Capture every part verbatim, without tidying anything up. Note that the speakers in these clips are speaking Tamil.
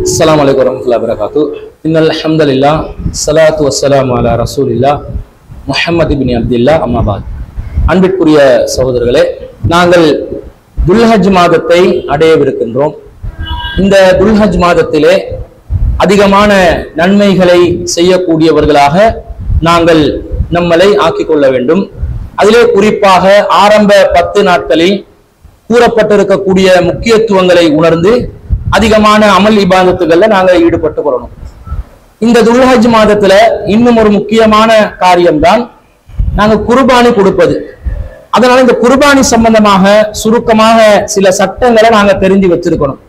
அஸ்ஸலாமு அலைக்கும் வரஹ்மத்துல்லாஹி வபரகாத்துஹு. இன்னல் ஹம்தலில்லாஹ் ஸலாத்து வஸ்ஸலாமு அலா ரசூலில்லாஹ் முஹம்மது இப்னு அப்துல்லாஹ் அம்மா பாத். அன்பிற்குரிய சகோதரர்களே, நாங்கள் துல்ஹஜ் மாதத்தை அடையவிருக்கின்றோம். இந்த துல்ஹஜ் மாதத்திலே அதிகமான நன்மைகளை செய்யக்கூடியவர்களாக நாங்கள் நம்மளை ஆக்கிக் கொள்ள வேண்டும். அதிலே குறிப்பாக ஆரம்ப பத்து நாட்களில் கூறப்பட்டிருக்கக்கூடிய முக்கியத்துவங்களை உணர்ந்து அதிகமான அமல் இபாதத்துகள்ல நாங்கள் ஈடுபட்டு கொள்ளணும். இந்த துல்ஹஜ் மாதத்துல இன்னும் ஒரு முக்கியமான காரியம்தான் நாங்க குர்பானி கொடுப்பது. அதனால இந்த குர்பானி சம்பந்தமாக சுருக்கமாக சில சட்டங்களை நாங்க தெரிஞ்சு வச்சிருக்கணும்.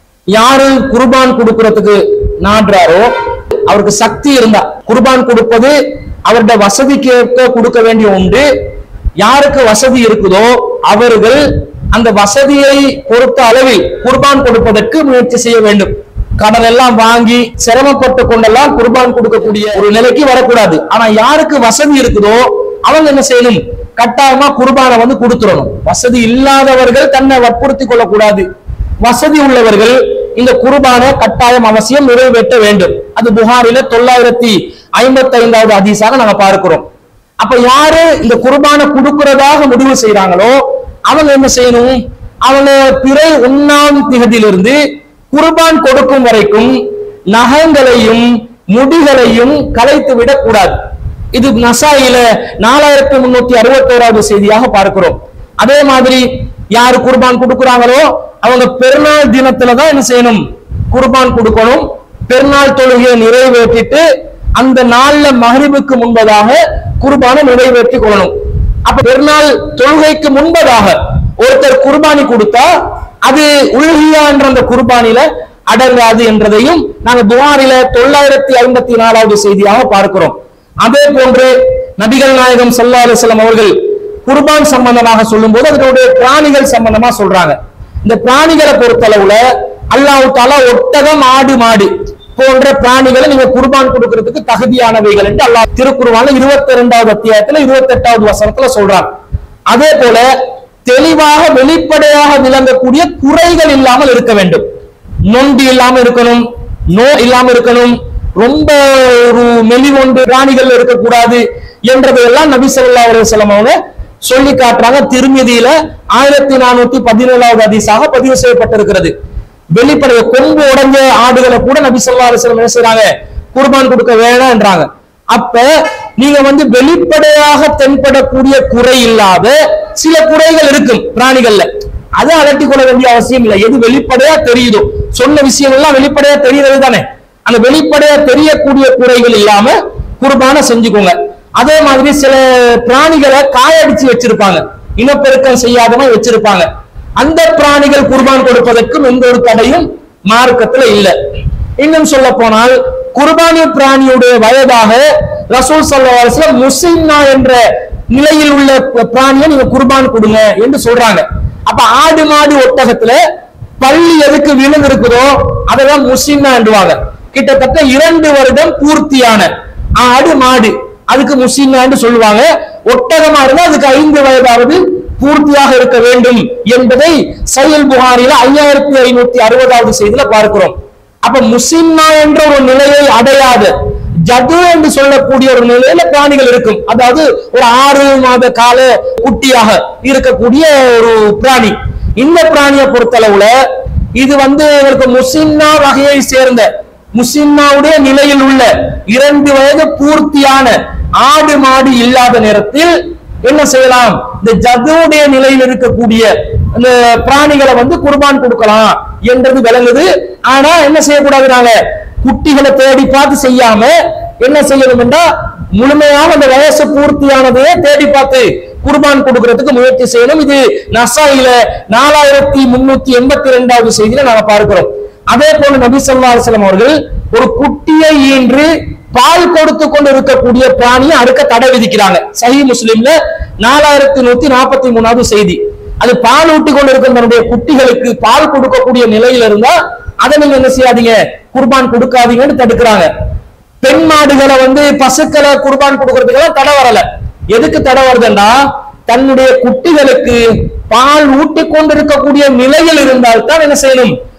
யாரு குர்பான் கொடுக்கறதுக்கு நாடுறாரோ அவருக்கு சக்தி இருந்தா குர்பான் கொடுப்பது அவருடைய வசதிக்கு கொடுக்க வேண்டிய உண்டு. யாருக்கு வசதி இருக்குதோ அவர்கள் அந்த வசதியை பொறுத்த அளவில் குர்பான் கொடுப்பதற்கு முயற்சி செய்ய வேண்டும். கடன் எல்லாம் வாங்கி சிரமப்பட்டு கொண்டெல்லாம் குர்பான் கொடுக்கக்கூடிய ஒரு நிலைக்கு வரக்கூடாது. ஆனா யாருக்கு வசதி இருக்குதோ அவங்க என்ன செய்யணும், கட்டாயமா குர்பானை வந்து கொடுத்துடணும். வசதி இல்லாதவர்கள் தன்னை வற்புறுத்தி கொள்ளக்கூடாது. வசதி உள்ளவர்கள் இந்த குர்பானை கட்டாயம் அவசியம் நிறைவேற்ற வேண்டும். அது புகாரில தொள்ளாயிரத்தி ஐம்பத்தி ஐந்தாவது ஹதீஸாக நாங்க பார்க்கிறோம். அப்ப யாரு இந்த குர்பானை கொடுக்கிறதாக முடிவு செய்யறாங்களோ அவங்க என்ன செய்யணும், அவங்க பிறை ஒன்னாம் திகதியிலிருந்து குர்பான் கொடுக்கும் வரைக்கும் நகங்களையும் முடிகளையும் கலைத்து விடக் கூடாது. இது நசாயில நாலாயிரத்தி முன்னூத்தி அறுபத்தி ஓராவது செய்தியாக பார்க்கிறோம். அதே மாதிரி யாரு குர்பான் கொடுக்குறாங்களோ அவங்க பெருநாள் தினத்துலதான் என்ன செய்யணும், குர்பான் கொடுக்கணும். பெருநாள் தொழுகையை நிறைவேற்றிட்டு அந்த நாள்ல மஹ்ரிபுக்கு முன்பதாக குர்பானை நிறைவேற்றி கொள்ளணும். அப்ப பெருநாள் தொழுகைக்கு முன்பதாக ஒருத்தர் குர்பானி கொடுத்தா அது உல்ஹியா என்ற அந்த குர்பானில அடங்காது என்றதையும் நாங்க புகாரில தொள்ளாயிரத்தி ஐம்பத்தி நாலாவது செய்தியாக பார்க்கிறோம். அதே போன்று நபிகள் நாயகம் ஸல்லல்லாஹு அலைஹி வஸல்லம் அவர்கள் குர்பான் சம்பந்தமாக சொல்லும் போது அதனுடைய பிராணிகள் சம்பந்தமா சொல்றாங்க. இந்த பிராணிகளை பொறுத்தளவுல அல்லாஹ் தஆலா ஒட்டகம், ஆடு, மாடு போன்ற பிராணிகளை நீங்க குர்பான் கொடுக்கிறதுக்கு தகுதியானவைகள் என்று அல்லாஹ் திருக்குர்ஆன்ல இருபத்தி இரண்டாவது அத்தியாயத்துல இருபத்தி எட்டாவது வசனத்துல சொல்றாங்க. அதே போல தெளிவாக வெளிப்படையாக விளங்கக்கூடிய குறைகள் இல்லாமல் இருக்க வேண்டும். நொண்டி இல்லாம இருக்கணும், நோ இல்லாம இருக்கணும், ரொம்ப ஒரு மெலிவொன்று பிராணிகள் இருக்கக்கூடாது என்றதையெல்லாம் நபி ஸல்லல்லாஹு அலைஹி வஸல்லம் அவங்க சொல்லி காட்டுறாங்க. திருமிதியில ஆயிரத்தி நானூத்தி பதினேழாவது ஹதீஸாக பதிவு செய்யப்பட்டிருக்கிறது. வெளிப்படைய கொம்பு உடைஞ்ச ஆடுகளை கூட நபி ஸல்லல்லாஹு அலைஹி வஸல்லம் என்ன செய்றாங்க, குர்பான் கொடுக்க வேணாம்ன்றாங்க. அப்ப நீங்க வந்து வெளிப்படையாக தென்படக்கூடிய குறை இல்லாத சில குறைகள் இருக்கும் பிராணிகள்ல, அதை அலட்டி கொள்ள வேண்டிய அவசியம் இல்லை. எது வெளிப்படையா தெரியுதோ, சொன்ன விஷயம் எல்லாம் வெளிப்படையா தெரிகிறது தானே, அந்த வெளிப்படையா தெரியக்கூடிய குறைகள் இல்லாம குர்பான செஞ்சுக்கோங்க. அதே மாதிரி சில பிராணிகளை காயடிச்சு வச்சிருப்பாங்க, இனப்பெருக்கம் செய்யாதவங்க வச்சிருப்பாங்க. அந்த பிராணிகள் குர்பான் கொடுப்பதற்கும் எந்த ஒரு தடையும் மார்க்கத்துல இல்லை. இன்னும் சொல்ல போனால் குர்பானி பிராணியுடைய வயதாக ரசூல் ஸல்லல்லாஹு அலைஹி வஸல்லம் முஸின்னா என்ற நிலையில் உள்ள பிராணியை நீங்க குர்பான் கொடுங்க என்று சொல்றாங்க. அப்ப ஆடு, மாடு, ஒட்டகத்துல பள்ளி எதுக்கு விழுந்து இருக்குதோ அதெல்லாம் முஸின்னா என்றுவாங்க. கிட்டத்தட்ட இரண்டு வருடம் பூர்த்தியான ஆடு, மாடு அதுக்கு முஸின்னா என்று சொல்லுவாங்க. ஒட்டகமா இருந்தா அதுக்கு ஐந்து வயதாவது பூர்த்தியாக இருக்க வேண்டும் என்பதை சஹீஹ் புகாரில ஐயாயிரத்தி ஐநூத்தி அறுபதாவது செய்தியில பார்க்கிறோம். அப்ப முஸின்னா என்ற ஒரு நிலையை அடையாத ஜது என்று சொல்லக்கூடிய ஒரு நிலையில பிராணிகள் இருக்கும். அதாவது ஒரு ஆறு மாத கால குட்டியாக இருக்கக்கூடிய ஒரு பிராணி. இந்த பிராணியை பொறுத்தளவுல இது வந்து உங்களுக்கு முஸின்னா வகையை சேர்ந்த முஸின்னாவுடைய நிலையில் உள்ள இரண்டு வயது பூர்த்தியான ஆடு, மாடு இல்லாத நேரத்தில் என்ன செய்யலாம், இந்த ஜதுடைய நிலையில் இருக்கக்கூடிய அந்த பிராணிகளை வந்து குர்பான் கொடுக்கலாம் என்றது விளங்குது. ஆனா என்ன செய்யக்கூடாது, நாங்க குட்டிகளை தேடி பார்த்து செய்யாம என்ன செய்யணும் என்றா முழுமையாக அந்த வயசு பூர்த்தியானதையே தேடி பார்த்து குர்பான் கொடுக்கிறதுக்கு முயற்சி செய்யணும். இது நசாயில நாலாயிரத்தி முன்னூத்தி எண்பத்தி இரண்டாவது செய்தியில நாங்க பார்க்கிறோம். அதே போல நபி ஸல்லல்லாஹு அலைஹி வஸல்லம் அவர்கள் ஒரு குட்டியை ஈன்று பால் கொடுத்து கொண்டு இருக்கக்கூடிய பிராணியை அறுக்க தடை விதிக்கிறாங்க. சஹீஹ் முஸ்லிம்ல நாலாயிரத்தி நூத்தி நாற்பத்தி மூணாவது செய்தி. அது பால் ஊட்டி கொண்டு இருக்க தன்னுடைய குட்டிகளுக்கு பால் கொடுக்கக்கூடிய நிலையில இருந்தா அதை நீங்க என்ன செய்யாதீங்க, குர்பான் கொடுக்காதீங்கன்னு தடுக்கிறாங்க. பெண் மாடுகளை வந்து பசுக்களை குர்பான் கொடுக்கறதுக்கெல்லாம் தடை வரல. எதுக்கு தடை வருதுன்னா தன்னுடைய குட்டிகளுக்கு பால் ஊட்டி கொண்டிருக்கக்கூடிய நிலையில் இருந்தால்தான் என்ன செய்யணும்,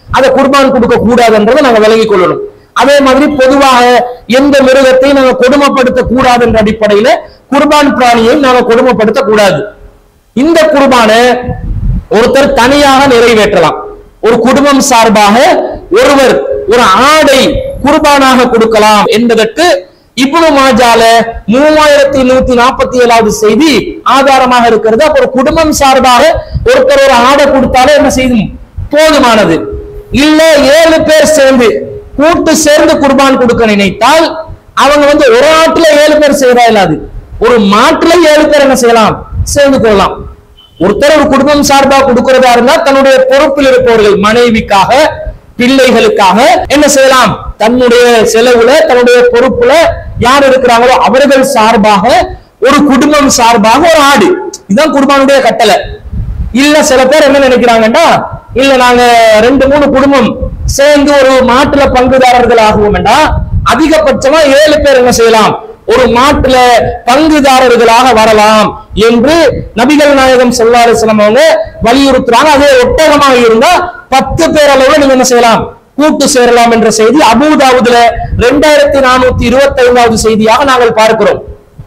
அதை குர்பான் கொடுக்க கூடாதுன்றதை நாங்க விளங்கிக் கொள்ளணும். அதே மாதிரி பொதுவாக எந்த மிருகத்தையும் நாங்க கொடுமைப்படுத்த கூடாது என்ற அடிப்படையில குர்பான் பிராணியை நாங்க கொடுமைப்படுத்த கூடாது. இந்த குர்பான ஒருத்தர் தனியாக நிறைவேற்றலாம். ஒரு குடும்பம் சார்பாக ஒருவர் ஒரு ஆடை குர்பானாக கொடுக்கலாம் என்பதற்கு இப்னு மாஜால மூவாயிரத்தி நூத்தி நாற்பத்தி ஏழாவது செய்தி ஆதாரமாக இருக்கிறது. அப்ப ஒரு குடும்பம் சார்பாக ஒருத்தர் ஒரு ஆடை கொடுத்தாலே என்ன செய்யும், போதுமானது. இல்ல ஏழு பேர் சேர்ந்து கூட்டு சேர்ந்து குர்பான் கொடுக்க நினைத்தால் அவங்க வந்து ஒரு ஆட்டுல ஏழு பேர் செய்யறா இல்லாது, ஒரு மாட்டுல ஏழு பேர் என்ன செய்யலாம், சேர்ந்து கொள்ளலாம். ஒருத்தர் ஒரு குடும்பம் சார்பாக கொடுக்கிறதா இருந்தா தன்னுடைய பொறுப்பில் இருப்பவர்கள் மனைவிக்காக பிள்ளைகளுக்காக என்ன செய்யலாம், தன்னுடைய செலவுல தன்னுடைய பொறுப்புல யார் இருக்கிறாங்களோ அவர்கள் சார்பாக ஒரு குடும்பம் சார்பாக ஒரு ஆடு, இதுதான் குர்பானுடைய கட்டளை. இல்ல சில பேர் என்ன நினைக்கிறாங்கன்னா, இல்ல நாங்க ரெண்டு மூணு குடும்பம் சேர்ந்து ஒரு மாட்டுல பங்குதாரர்கள் ஆகுவோம் என்றா அதிகபட்சமா ஏழு பேர் என்ன செய்யலாம், ஒரு மாட்டுல பங்குதாரர்களாக வரலாம் என்று நபிகள் நாயகம் ஸல்லல்லாஹு அலைஹி வஸல்லம் அவங்க வலியுறுத்துறாங்க. அதே ஒட்டகமாக இருந்தா பத்து பேர் அளவுல நீங்க என்ன செய்யலாம், கூட்டு சேரலாம் என்ற செய்தி அபூதாவுதுல இரண்டாயிரத்தி நானூத்தி இருபத்தி ஐந்தாவது செய்தியாக நாங்கள் பார்க்கிறோம்.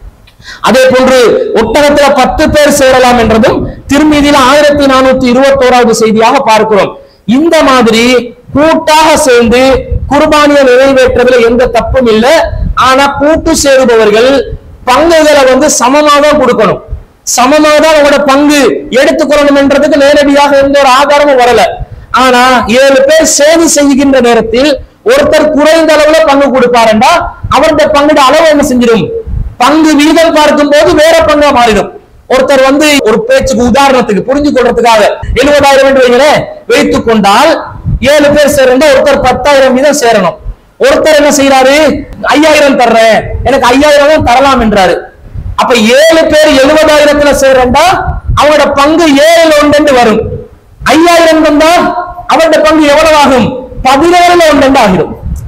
அதே போன்று ஒட்டகத்துல பத்து பேர் சேரலாம் என்றதும் திருமீதியில ஆயிரத்தி நானூத்தி இருபத்தி ஓராவது செய்தியாக பார்க்கிறோம். இந்த மாதிரி கூட்டாக சேர்ந்து குர்பானியை நிறைவேற்றதுல எந்த தப்பும் இல்லை. ஆனா கூட்டு சேருபவர்கள் பங்குகளை வந்து சமமாக தான் கொடுக்கணும், சமமாக தான் அவங்களோட பங்கு எடுத்துக்கொள்ளணும் என்றதுக்கு நேரடியாக எந்த ஒரு ஆதாரமும் வரல. ஆனா ஏழு பேர் சேர்ந்து செய்கின்ற நேரத்தில் ஒருத்தர் குறைந்த அளவுல பங்கு கொடுப்பாருண்டா அவருடைய பங்குட அளவு என்ன செஞ்சிடும், பங்கு வீதம் பார்க்கும் போது வேற பங்கா மாறிடும். ஒருத்தர் வந்து ஒரு பேச்சுக்கு உதாரணத்துக்கு புரிஞ்சு கொள்றதுக்காக எழுபதாயிரம் என்று வைங்களேன் வைத்துக் கொண்டால் ஏழு பேர் சேரண்டா ஒருத்தர் பத்தாயிரம் வீதம் சேரணும். ஒருத்தர் என்ன செய்யறாரு, ஐயாயிரம் தர்றேன் எனக்கு ஐயாயிரம் தரலாம் என்றாரு. அப்ப ஏழு பேர் எழுபதாயிரத்துல சேரண்டா அவரோட பங்கு ஏழு ஒன்று வரும். ஐயாயிரம் தந்தா அவருடைய பங்கு எவ்வளவு ஆகும், பதினாறுல ஒன்று ஆகிடும்.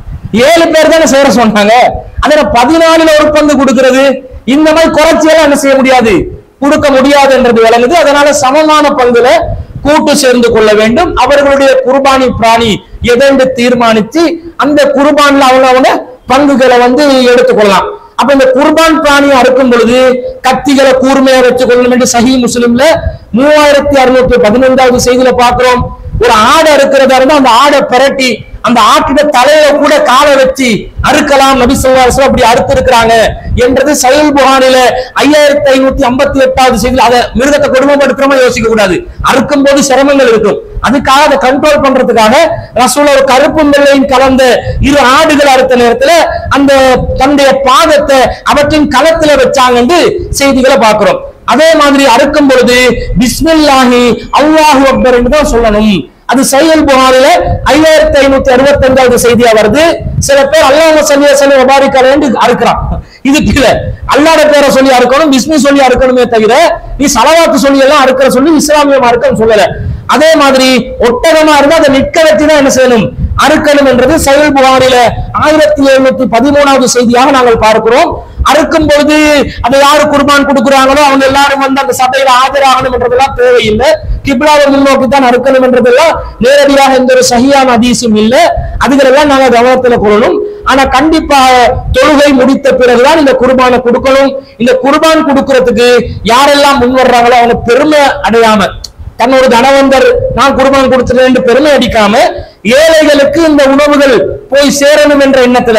ஏழு பேர் தானே சேர சொன்னாங்க, அதனால பதினாலுல ஒரு பங்கு கொடுக்கிறது இந்த மாதிரி குறைச்சியெல்லாம் என்ன செய்ய முடியாது, கொடுக்க முடியாது என்றது விளங்குது. அதனால சமமான பங்குல கூட்டு சேர்ந்து கொள்ள வேண்டும். அவர்களுடைய குர்பானி பிராணி எதென்று தீர்மானித்து அந்த குர்பான்ல அவங்க அவங்க பங்குகளை வந்து எடுத்துக்கொள்ளலாம். அப்ப இந்த குர்பான் பிராணியை அறுக்கும் பொழுது கத்திகளை கூர்மையா வச்சுக் கொள்ளணும் என்று சஹீஹ் முஸ்லிம்ல மூவாயிரத்தி அறுநூத்தி பதினைந்தாவது செய்தியில பார்க்கிறோம். ஒரு ஆடை அறுக்கிறதா இருந்தா அந்த ஆடை பிரட்டி அந்த ஆட்டிட தலையில கூட காலை வச்சு அறுக்கலாம், நபி ஸல்லல்லாஹு அலைஹி வஸல்லம் அப்படி அறுத்து இருக்கிறாங்க என்றது சஹீஹ் புகாரில ஐயாயிரத்தி ஐநூத்தி ஐம்பத்தி எட்டாவது செய்தியில். அதை மிருகத்தை கொடுமைப்படுத்துறமா யோசிக்க கூடாது, அறுக்கும் போது சிரமங்கள் இருக்கும். அதுக்காக அதை கண்ட்ரோல் பண்றதுக்காக ரசூல் ஒரு கருப்பு வெள்ளையும் கலந்த இரு ஆடுகள் அறுத்த நேரத்துல அந்த தன்னுடைய பாதத்தை அவற்றின் களத்துல வச்சாங்க என்று செய்திகளை பார்க்கிறோம். அதே மாதிரி அறுக்கும் பொழுது பிஸ்மில்லாஹி அல்லாஹு அக்பர் என்று தான் சொல்லணும். அது சஹீஹ் புகாரில ஐயாயிரத்தி ஐநூத்தி அறுபத்தி ஐந்தாவது செய்தியா வருது. சில பேர் அல்லாஹ் ஸல்லல்லாஹு அலைஹி வஸல்லம் வபாரிக அலைஹி அறுக்கிறான். இது கீழே அல்லாஹ்வுடைய பேரை சொல்லி அறுக்கணும், பிஸ்மி சொல்லி அறுக்கணுமே தவிர நீ ஸலவாத் சொல்லி எல்லாம் அறுக்கிற சொல்லி இஸ்லாமிய மார்க்கம் சொல்லல. அதே மாதிரி ஒட்டகமா இருந்தா அதை நிற்க வச்சு தான் என்ன செய்யணும், அறுக்கணும் என்றது சஹீஹ் புகாரில ஆயிரத்தி எழுநூத்தி பதிமூணாவது செய்தியாக நாங்கள் பார்க்கிறோம். அறுக்கும் பொழுது அதை யாரு குர்பான் கொடுக்குறாங்களோ அவங்க எல்லாரும் வந்து அந்த சபையில ஆஜராகணும் என்றதெல்லாம் தேவையில்லை. கிப்லாவை முன்னோக்கி தான் அறுக்கணும் என்றதெல்லாம் நேரடியாக எந்த ஒரு சஹீஹான ஹதீஸும் இல்லை. அதுகளெல்லாம் நாங்க கவனத்துல கொள்ளணும். ஆனா கண்டிப்பாக தொழுகை முடித்த பிறகுதான் இந்த குர்பானை கொடுக்கணும். இந்த குர்பான் கொடுக்கறதுக்கு யாரெல்லாம் முன் வர்றாங்களோ அவங்க பெருமை அடையாம தன்னோட தனவந்தர் நான் குர்பான் கொடுத்துட்டேன் என்று பெருமை அடிக்காம ஏழைகளுக்கு இந்த உணவுகள் போய் சேரணும் என்ற எண்ணத்துல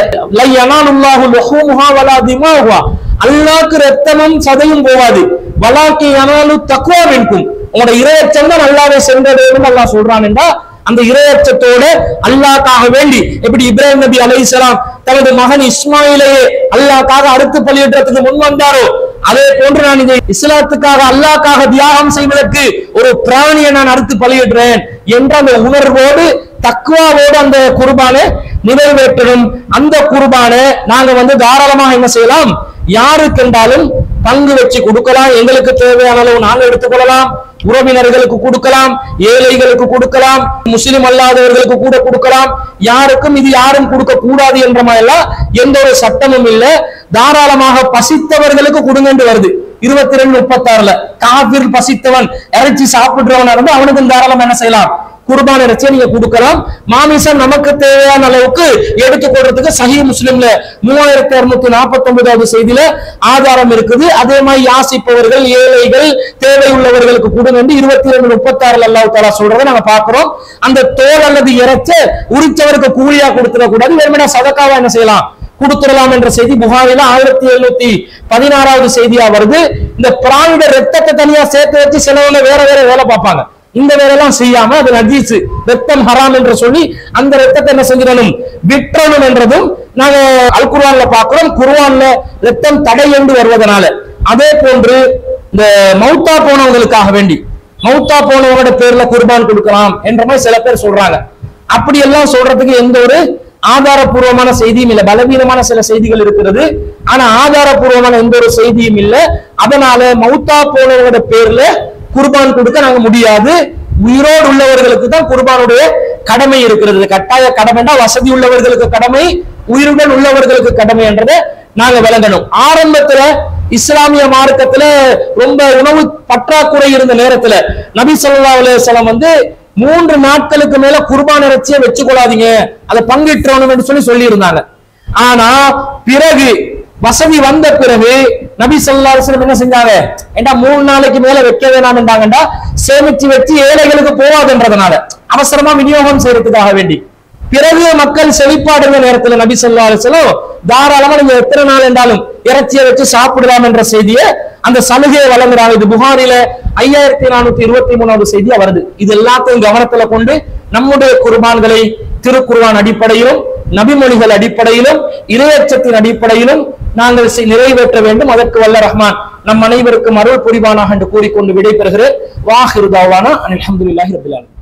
அல்லாஹ்க்கு ரத்தமும் சதையும் போவாது, வலாக்கி யனாலு தக்வா மின்கும், உங்களோட இறையச்சம் தான் அல்லாஹ்வை சென்றடையும் அல்லாஹ் சொல்றான் என்றா அந்த இறையச்சத்தோட அல்லாஹ்க்காக வேண்டி எப்படி இப்ராஹிம் நபி அலைஹிஸ்ஸலாம் தனது மகன் இஸ்மாயிலையே அல்லாஹ்க்காக அறுத்து பலியிடுறதுக்கு முன் வந்தாரோ அதே போன்று நான் இதை இஸ்லாத்துக்காக அல்லாஹ்க்காக தியாகம் செய்வதற்கு ஒரு பிராணியை நான் அறுத்து பலியிடுறேன் என்ற அந்த உணர்வோடு தக்வாவோடு அந்த குர்பானை நிறைவேற்றணும். அந்த குர்பானை நாங்க வந்து தாராளமாக என்ன செய்யலாம், யாருக்கு என்றாலும் பங்கு வச்சு கொடுக்கலாம். எங்களுக்கு தேவையான அளவு நாங்க எடுத்துக்கொள்ளலாம், உறவினர்களுக்கு கொடுக்கலாம், ஏழைகளுக்கு கொடுக்கலாம், முஸ்லிம் அல்லாதவர்களுக்கு கூட கொடுக்கலாம். யாருக்கும் இது யாரும் கொடுக்க கூடாது என்ற மாதிரிலாம் எந்த ஒரு சட்டமும் இல்லை. தாராளமாக பசித்தவர்களுக்கு கொடுங்க என்று வருது இருபத்தி ரெண்டு முப்பத்தி ஆறுல. காபிர் பசித்தவன் இறைச்சி சாப்பிடுறவன் இருந்து அவனுக்கு தாராளமா என்ன செய்யலாம், குர்பான் இறைச்சியை நீங்க கொடுக்கலாம். மாமிசம் நமக்கு தேவையான அளவுக்கு எடுத்துக்கொள்றதுக்கு சஹீஹ் முஸ்லிம்ல மூவாயிரத்தி அறுநூத்தி நாற்பத்தி ஒன்பதாவது செய்தியில ஆதாரம் இருக்குது. அதே மாதிரி யாசிப்பவர்கள், ஏழைகள், தேவை உள்ளவர்களுக்கு கொடுங்க என்று இருபத்தி இரண்டு முப்பத்தி ஆறுல அல்லாஹ் தஆலா சொல்றதை நாங்க பாக்குறோம். அந்த தோல் அல்லது இறைச்சி உரிச்சவருக்கு கூலியா கொடுத்துட கூடாது, வெறுமனே சதக்காவா என்ன செய்யலாம், கொடுத்துடலாம் என்ற செய்தி புகாரில ஆயிரத்தி எழுநூத்தி பதினாறாவது செய்தியா வருது. இந்த பிராணிட ரத்தத்தை தனியா சேர்த்து வச்சு சிலவங்க வேற வேற வேலை பார்ப்பாங்க. இந்த வேலையெல்லாம் செய்யாம அது நஜீஸ், ரத்தம் ஹராம் என்று சொல்லி அந்த ரத்தத்தை என்ன செஞ்சிடணும், விற்றணும் என்றதும் நாங்க அல் குர்ஆன்ல பார்க்கிறோம். குர்ஆன்ல ரத்தம் தடை என்று வருவதனால அதே போன்று இந்த மௌத்தா போனவங்களுக்காக வேண்டி மௌத்தா போனவங்களோட பேர்ல குர்பான் கொடுக்கலாம் என்ற மாதிரி சில பேர் சொல்றாங்க. அப்படி எல்லாம் சொல்றதுக்கு எந்த ஒரு ஆதாரபூர்வமான செய்தியும் இல்லை. பலவீனமான சில செய்திகள் இருக்கிறது, ஆனா ஆதாரபூர்வமான எந்த ஒரு செய்தியும் இல்லை. அதனால மௌத்தா போனவங்களோட பேர்ல குர்பான் கொடுக்க நாங்க முடியாது. உயிரோடு உள்ளவர்களுக்கு தான் குர்பானுடைய கடமை இருக்கிறது. கட்டாய கடமைனா வசதி உள்ளவர்களுக்கு கடமை, உயிருடன் உள்ளவர்களுக்கு கடமை என்றதை நாங்க விளங்கணும். ஆரம்பத்துல இஸ்லாமிய மார்க்கத்துல ரொம்ப உணவு பற்றாக்குறை இருந்த நேரத்துல நபி ஸல்லல்லாஹு அலைஹி வஸல்லம் வந்து மூன்று நாட்களுக்கு மேல குர்பான் இறைச்சியை வச்சு கொள்ளாதீங்க, அதை பங்கிற்றணும் என்று சொல்லி சொல்லி இருந்தாங்க. ஆனா பிறகு வசதி வந்த பிறகு நபி ஸல்லல்லாஹு அலைஹி வஸல்லம் என்ன செஞ்சாங்க, ஏண்டா மூணு நாளைக்கு மேல வைக்க வேணாம் என்றாங்கடா, சேமிச்சு வச்சு ஏழைகளுக்கு போவாதுன்றதுனால அவசரமா விநியோகம் செய்யறதுக்காக வேண்டி. பிறகு மக்கள் செழிப்பாடுற நேரத்துல நபி ஸல்லல்லாஹு அலைஹி வஸல்லம் தாராளமா நீங்க எத்தனை நாள் என்றாலும் இறைச்சியை வச்சு சாப்பிடலாம் என்ற செய்தியை, அந்த சலுகையை வழங்குறாங்க. இது புகாரில ஐயாயிரத்தி நானூத்தி இருபத்தி மூணாவது செய்தியா வருது. இது எல்லாத்தையும் கவனத்துல கொண்டு நம்முடைய குர்பான்களை திருக்குர்ஆன் அடிப்படையிலும் நபிமொழிகள் அடிப்படையிலும் இறையச்சத்தின் அடிப்படையிலும் நாங்கள் நிறைவேற்ற வேண்டும். அதற்கு வல்ல ரஹ்மான் நம் அனைவருக்கும் அருள் புரிவானாக என்று கூறிக்கொண்டு விடைபெறுகிறேன். வாஹிரு தாவானா அல்ஹம்துலில்லாஹி ரப்பில் ஆலமீன்.